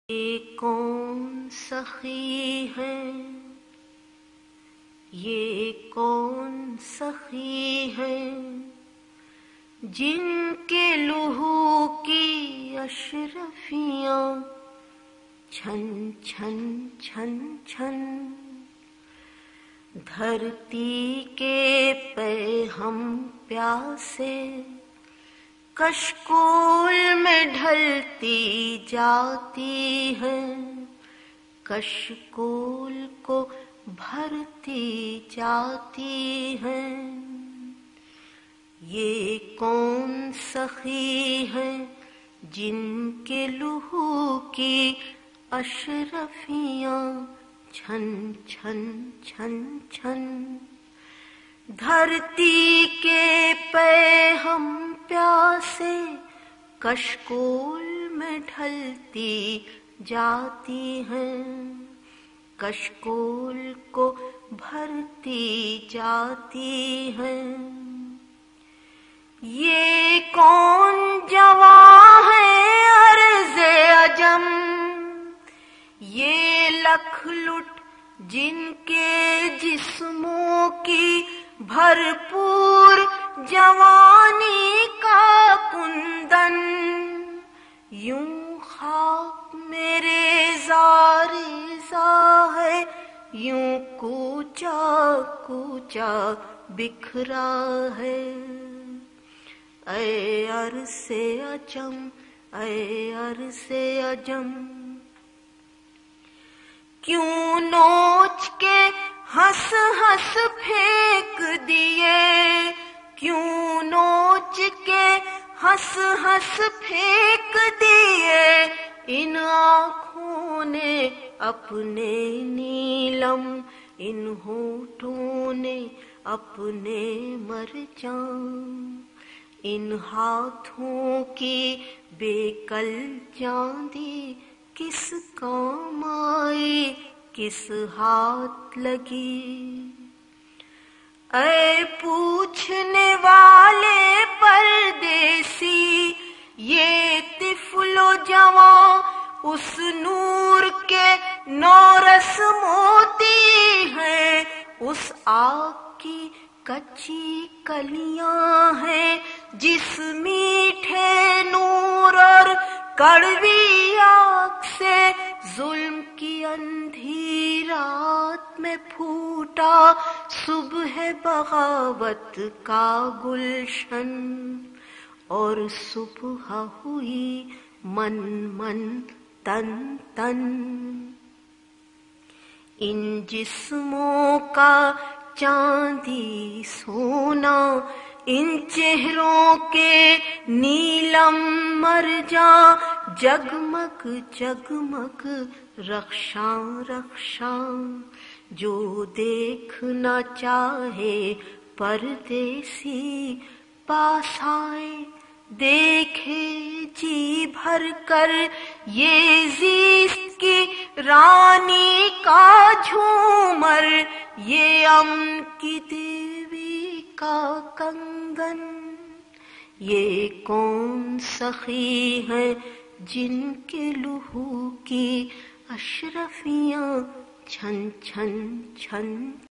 یہ کون سخی ہے، یہ کون سخی ہے، جن کے لہو کی اشرفیاں چھن چھن چھن چھن، دھرتی کے پہ ہم پیاسے کشکول میں ڈھلتی جاتی ہے، کشکول کو بھرتی جاتی ہے۔ یہ کون سخی ہے جن کے لہو کی اشرفیاں چھن چھن چھن چھن، دھرتی کے پہ ہم پیاسے کشکول میں ڈھلتی جاتی ہیں، کشکول کو بھرتی جاتی ہیں۔ یہ کون جواں ہے عرض عجم، یہ لکھ لٹ جن کے جسموں کی بھرپور جوانی کا کندن، یوں خاک میرے زارزا ہے، یوں کوچا کوچا بکھرا ہے۔ اے عرض عجم، اے عرض عجم، کیوں نوچ کے ہنس ہنس پھینک دیے، کیوں نوچ کے ہنس ہنس پھینک دیے ان آنکھوں نے اپنے نیلم، ان ہونٹوں نے اپنے مرجان، ان ہاتھوں کی بے کل چاندی کس کام آئی، کس ہاتھ لگی۔ اے پوچھنے والے پردیسی، یہ طفل و جواں اس نور کے نورس موتی ہیں، اس آگ کی کچی کلیاں ہیں جس میٹھے نور اور کڑوی آگ سے ظلم کی اندھی رات میں پھوٹا صبح بغاوت کا گلشن، اور صبح ہوئی من من تن تن۔ ان جسموں کا چاندی سونا، ان چہروں کے نیلم مرجاں، جگمگ جگمگ رخشاں رخشاں، جو دیکھنا چاہے پردیسی پاس آئے دیکھے جی بھر کر، یہ زیست کی رانی کا جھومر، یہ امن کی دیوی کا کنگن۔ یہ کون سخی ہے جن کے لہو کی اشرفیاں چھن چھن چھن